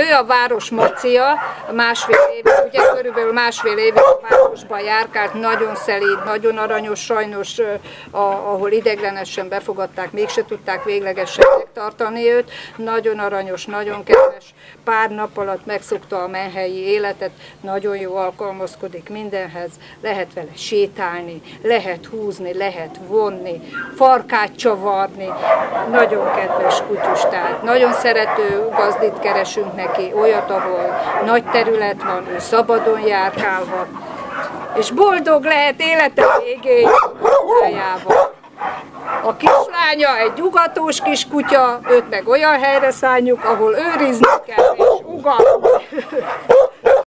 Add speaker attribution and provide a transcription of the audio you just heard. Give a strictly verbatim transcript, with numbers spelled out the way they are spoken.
Speaker 1: ő a város macia, másfél évig, ugye körülbelül másfél évig a városban járkált, nagyon szelíd, nagyon aranyos, sajnos a, ahol ideiglenesen befogadták, mégse tudták véglegesen megtartani őt, nagyon aranyos, nagyon kedves, pár nap alatt megszokta a menhelyi életet, nagyon jó alkalmazkodik mindenhez, lehet vele sétálni, lehet húzni, lehet vonni, farkát csavarni, nagyon kedves kutyus, tehát nagyon szerető gazdit keresünk neki, olyat, ahol nagy terület van, ő szabadon járkálhat, és boldog lehet élete végéig kutyajával. A kislánya egy ugatós kis kutya, őt meg olyan helyre szálljuk, ahol őrizni kell és ugatni.